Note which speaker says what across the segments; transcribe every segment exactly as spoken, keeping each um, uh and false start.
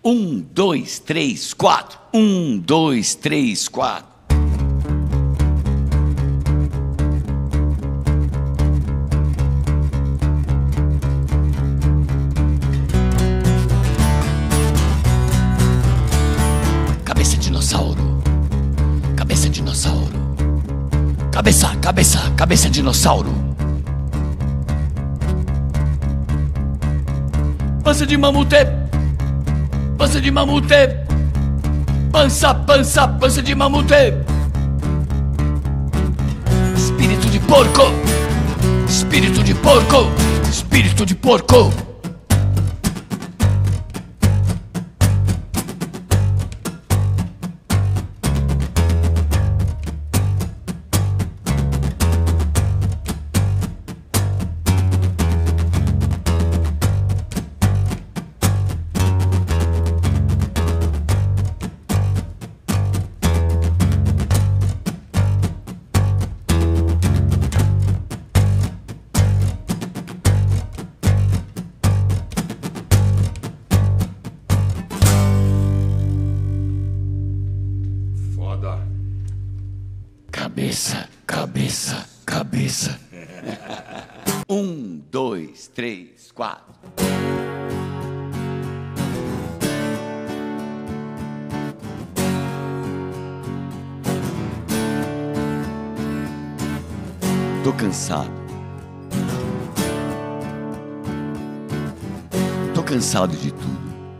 Speaker 1: Um, dois, três, quatro. Um, dois, três, quatro. Cabeça dinossauro. Cabeça dinossauro. Cabeça, cabeça, cabeça dinossauro. Pança de mamute. Pança de mamute. Pança, pança, pança de mamute. Espírito de porco. Espírito de porco. Espírito de porco. Cabeça, cabeça, cabeça. Um, dois, três, quatro. Tô cansado. Tô cansado de tudo.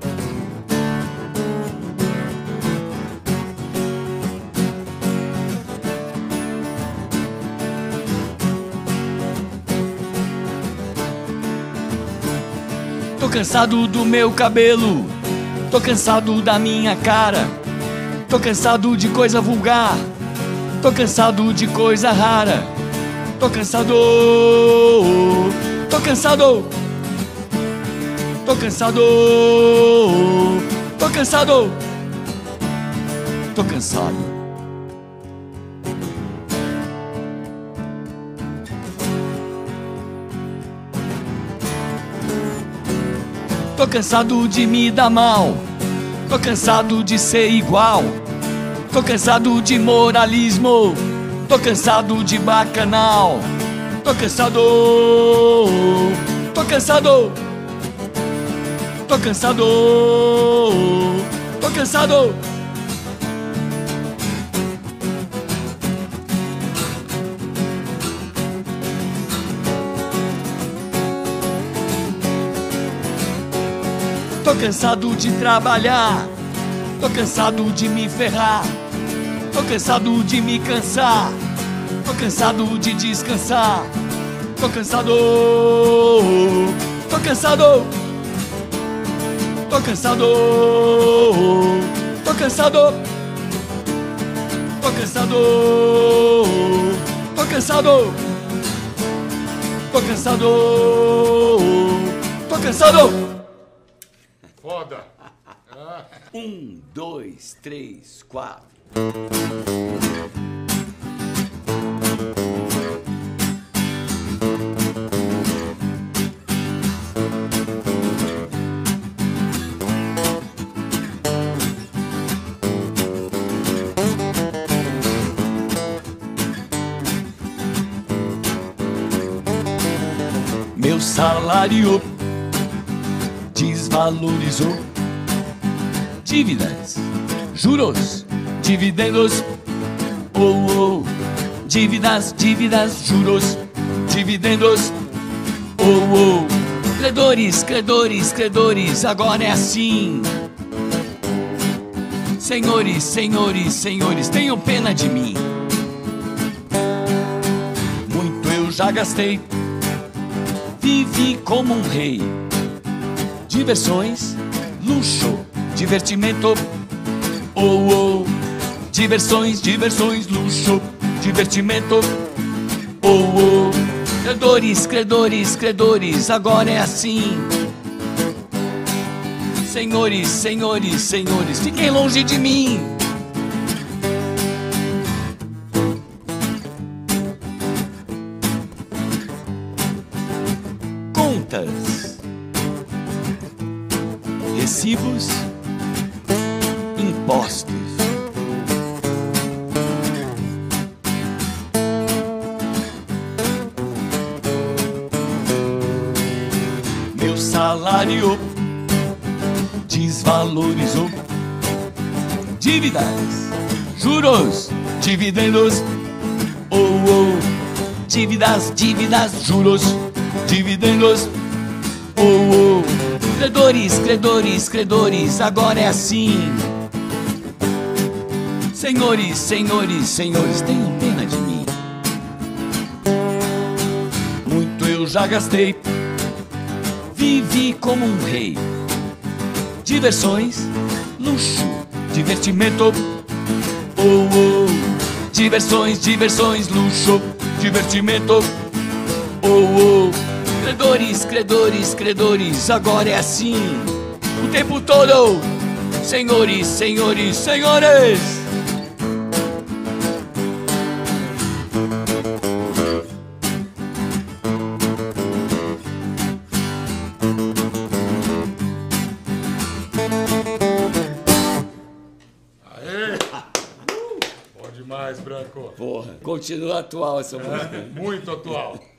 Speaker 1: Tô cansado do meu cabelo, tô cansado da minha cara, tô cansado de coisa vulgar, tô cansado de coisa rara, tô cansado, tô cansado, tô cansado, tô cansado, tô cansado. Tô cansado de me dar mal, tô cansado de ser igual, tô cansado de moralismo, tô cansado de bacanal, tô cansado, tô cansado, tô cansado, tô cansado. Tô cansado de trabalhar, tô cansado de me ferrar, tô cansado de me cansar, tô cansado de descansar, tô cansado, tô cansado, tô cansado, tô cansado, tô cansado, tô cansado, tô cansado, tô cansado.
Speaker 2: Foda! Ah.
Speaker 1: Um, dois, três, quatro. Meu salário desvalorizou. Dívidas, juros, dividendos. Oh, oh. Dívidas, dívidas, juros, dividendos. Oh, oh. Credores, credores, credores, agora é assim. Senhores, senhores, senhores, tenham pena de mim. Muito eu já gastei, vivi como um rei. Diversões, luxo, divertimento. Oh, oh. Diversões, diversões, luxo, divertimento. Oh, oh. Credores, credores, credores, agora é assim. Senhores, senhores, senhores, fiquem longe de mim. Contas, recibos, postos. Meu salário desvalorizou. Dívidas, juros, dividendos. Oh, oh. Dívidas, dívidas, juros, dividendos. Oh, oh. Credores, credores, credores, agora é assim. Senhores, senhores, senhores, tenham pena de mim. Muito eu já gastei, vivi como um rei. Diversões, luxo, divertimento. Oh, oh. Diversões, diversões, luxo, divertimento. Oh, oh. Credores, credores, credores, agora é assim o tempo todo. Senhores, senhores, senhores.
Speaker 2: Aê! Bom demais, Branco.
Speaker 1: Porra, continua atual essa música.
Speaker 2: É, muito atual.